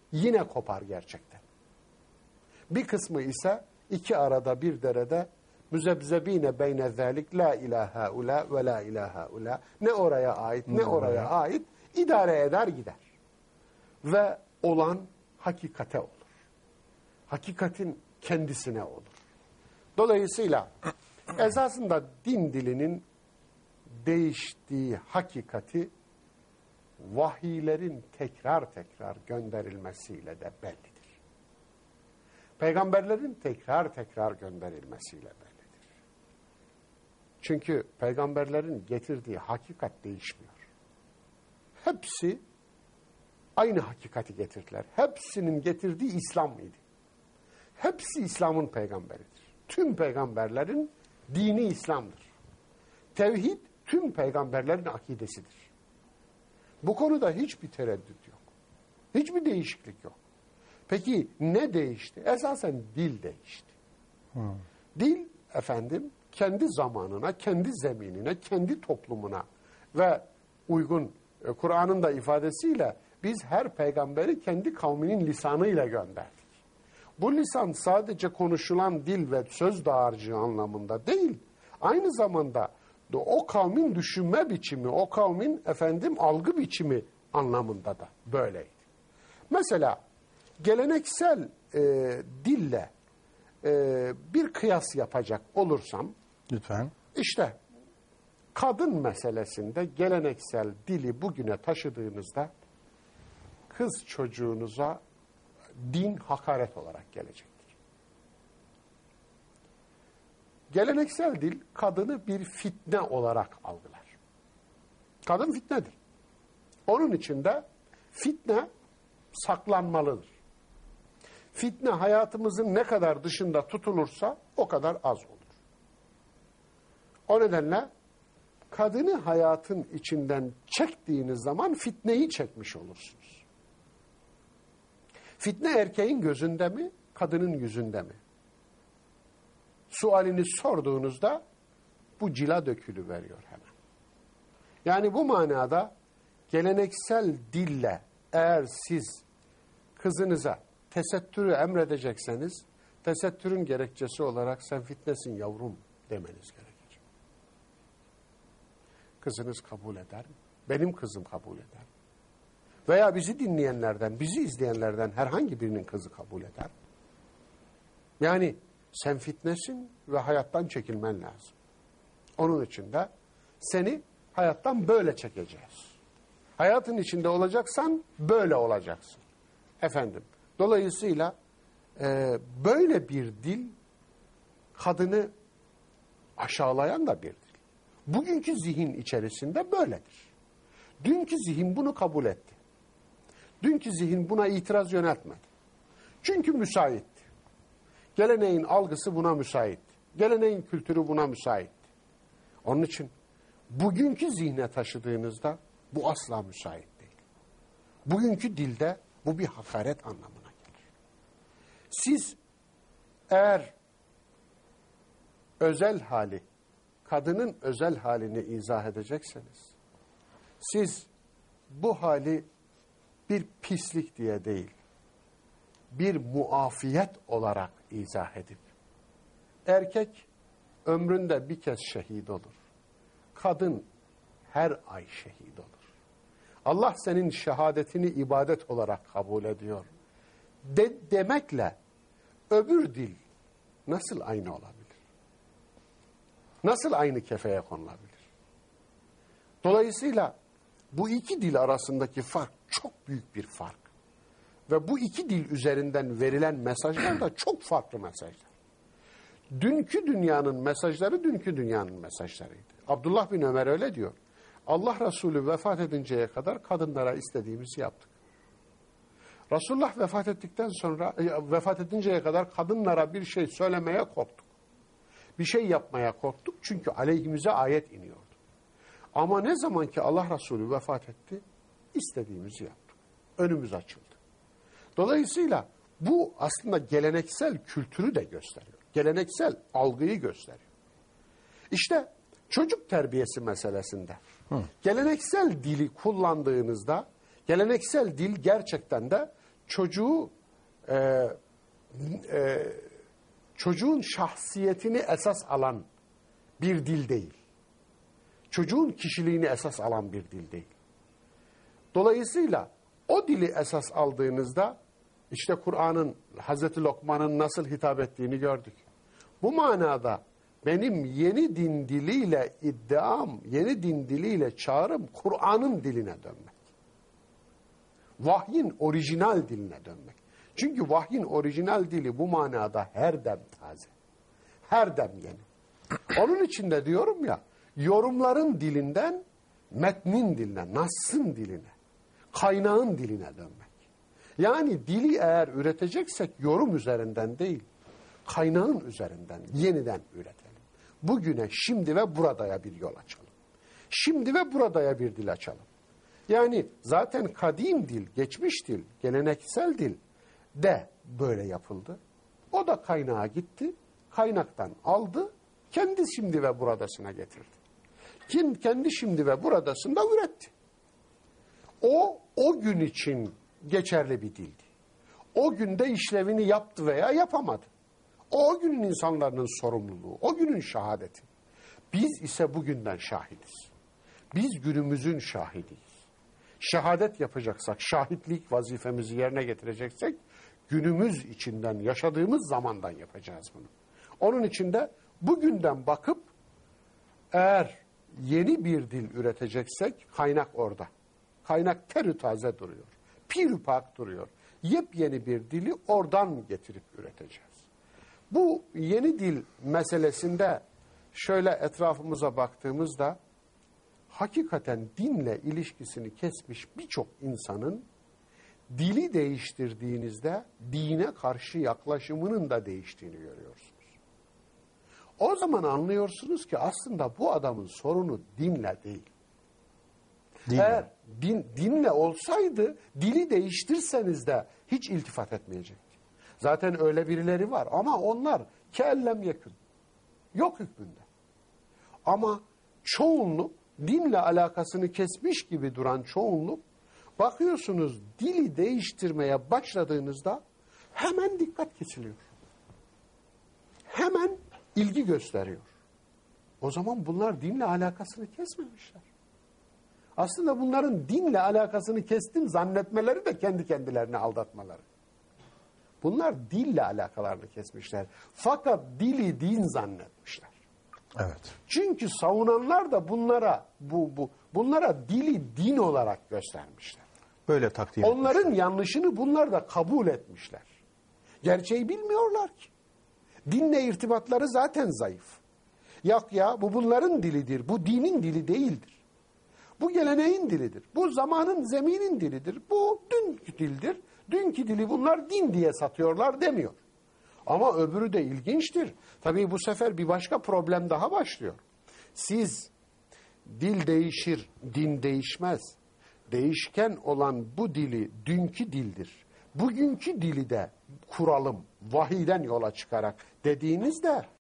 yine kopar gerçekten. Bir kısmı ise iki arada bir derede müzebzebine beyne zâlik la ilahe ula ve la ilahe ula, ne oraya ait ne oraya ait idare eder gider. Ve olan hakikate olur. Hakikatin kendisine olur. Dolayısıyla esasında din dilinin değiştiği hakikati vahiylerin tekrar tekrar gönderilmesiyle de bellidir. Peygamberlerin tekrar tekrar gönderilmesiyle bellidir. Çünkü peygamberlerin getirdiği hakikat değişmiyor. Hepsi aynı hakikati getirdiler. Hepsinin getirdiği İslam mıydı? Hepsi İslam'ın peygamberidir. Tüm peygamberlerin dini İslam'dır. Tevhid tüm peygamberlerin akidesidir. Bu konuda hiçbir tereddüt yok. Hiçbir değişiklik yok. Peki ne değişti? Esasen dil değişti. Dil efendim kendi zamanına, kendi zeminine, kendi toplumuna ve uygun Kur'an'ın da ifadesiyle biz her peygamberi kendi kavminin lisanıyla gönderdik. Bu lisan sadece konuşulan dil ve söz dağarcığı anlamında değil, aynı zamanda o kavmin düşünme biçimi, o kavmin algı biçimi anlamında da böyleydi. Mesela geleneksel dille bir kıyas yapacak olursam, lütfen. İşte kadın meselesinde geleneksel dili bugüne taşıdığınızda kız çocuğunuza din hakaret olarak gelecektir. Geleneksel dil kadını bir fitne olarak algılar. Kadın fitnedir. Onun içinde fitne saklanmalıdır. Fitne hayatımızın ne kadar dışında tutulursa o kadar az olur. O nedenle kadını hayatın içinden çektiğiniz zaman fitneyi çekmiş olursunuz. Fitne erkeğin gözünde mi, kadının yüzünde mi? Sualini sorduğunuzda bu cila dökülüveriyor hemen. Yani bu manada geleneksel dille eğer siz kızınıza tesettürü emredecekseniz, tesettürün gerekçesi olarak sen fitnesin yavrum demeniz gerekir. Kızınız kabul eder mi? Benim kızım kabul eder mi? Veya bizi dinleyenlerden, bizi izleyenlerden herhangi birinin kızı kabul eder mi? Yani sen fitnesin ve hayattan çekilmen lazım. Onun için de seni hayattan böyle çekeceğiz. Hayatın içinde olacaksan böyle olacaksın. Dolayısıyla böyle bir dil kadını aşağılayan da bir dil. Bugünkü zihin içerisinde böyledir. Dünkü zihin bunu kabul etti. Dünkü zihin buna itiraz yöneltmedi. Çünkü müsaitti. Geleneğin algısı buna müsaitti. Geleneğin kültürü buna müsaitti. Onun için bugünkü zihne taşıdığınızda bu asla müsait değil. Bugünkü dilde bu bir hakaret anlamına gelir. Siz eğer özel hali, kadının özel halini izah edecekseniz, siz bu hali bir pislik diye değil, bir muafiyet olarak izah edip, erkek ömründe bir kez şehit olur. Kadın her ay şehit olur. Allah senin şehadetini ibadet olarak kabul ediyor. Demekle öbür dil nasıl aynı olabilir? Nasıl aynı kefeye konulabilir? Dolayısıyla bu iki dil arasındaki fark çok büyük bir fark. Ve bu iki dil üzerinden verilen mesajlar da çok farklı mesajlar. Dünkü dünyanın mesajları dünkü dünyanın mesajlarıydı. Abdullah bin Ömer öyle diyor. Allah Resulü vefat edinceye kadar kadınlara istediğimizi yaptık. Resulullah vefat ettikten sonra, vefat edinceye kadar kadınlara bir şey söylemeye korktuk. Bir şey yapmaya korktuk çünkü aleyhimize ayet iniyordu. Ama ne zaman ki Allah Resulü vefat etti, istediğimizi yaptık. Önümüz açıldı. Dolayısıyla bu aslında geleneksel kültürü de gösteriyor. Geleneksel algıyı gösteriyor. İşte çocuk terbiyesi meselesinde geleneksel dili kullandığınızda, geleneksel dil gerçekten de çocuğu çocuğun şahsiyetini esas alan bir dil değil. Çocuğun kişiliğini esas alan bir dil değil. Dolayısıyla o dili esas aldığınızda işte Kur'an'ın Hazreti Lokman'ın nasıl hitap ettiğini gördük. Bu manada benim yeni din diliyle iddiam, yeni din diliyle çağrım Kur'an'ın diline dönmek. Vahyin orijinal diline dönmek. Çünkü vahyin orijinal dili bu manada her dem taze. Her dem yeni. Onun için de diyorum ya, yorumların dilinden metnin diline, nassın diline, kaynağın diline dönmek. Yani dili eğer üreteceksek yorum üzerinden değil, kaynağın üzerinden yeniden üretelim. Bugüne, şimdi ve buradaya bir yol açalım. Şimdi ve buradaya bir dil açalım. Yani zaten kadim dil, geçmiş dil, geleneksel dil de böyle yapıldı. O da kaynağa gitti, kaynaktan aldı, kendi şimdi ve buradasına getirdi. Kim kendi şimdi ve buradasında üretti. O gün için geçerli bir dildi. O günde işlevini yaptı veya yapamadı. O günün insanların sorumluluğu, o günün şahadeti. Biz ise bugünden şahidiz. Biz günümüzün şahidiyiz. Şehadet yapacaksak, şahitlik vazifemizi yerine getireceksek, günümüz içinden, yaşadığımız zamandan yapacağız bunu. Onun için de bugünden bakıp, eğer yeni bir dil üreteceksek, kaynak orada. Kaynak terü taze duruyor. Pirü pak duruyor. Yepyeni bir dili oradan getirip üreteceğiz. Bu yeni dil meselesinde şöyle etrafımıza baktığımızda hakikaten dinle ilişkisini kesmiş birçok insanın dili değiştirdiğinizde dine karşı yaklaşımının da değiştiğini görüyorsunuz. O zaman anlıyorsunuz ki aslında bu adamın sorunu dinle değil. Eğer dinle olsaydı dili değiştirseniz de hiç iltifat etmeyecekti. Zaten öyle birileri var ama onlar kellem yekün. Yok hükmünde. Ama çoğunluk, dinle alakasını kesmiş gibi duran çoğunluk, bakıyorsunuz dili değiştirmeye başladığınızda hemen dikkat kesiliyor. Hemen ilgi gösteriyor. O zaman bunlar dinle alakasını kesmemişler. Aslında bunların dinle alakasını kestim zannetmeleri de kendi kendilerini aldatmaları. Bunlar dille alakalarını kesmişler. Fakat dili din zannetmişler. Evet. Çünkü savunanlar da bunlara dili din olarak göstermişler. Böyle takdir Onların etmişler. yanlışını bunlar da kabul etmişler. Gerçeği bilmiyorlar ki. Dinle irtibatları zaten zayıf. Yok ya bu bunların dilidir. Bu dinin dili değildir. Bu geleneğin dilidir. Bu zamanın, zeminin dilidir. Bu dünkü dildir. Dünkü dili bunlar din diye satıyorlar demiyor. Ama öbürü de ilginçtir. Tabii bu sefer bir başka problem daha başlıyor. Siz dil değişir, din değişmez. Değişken olan bu dili dünkü dildir. Bugünkü dili de kuralım, vahiyden yola çıkarak dediğinizde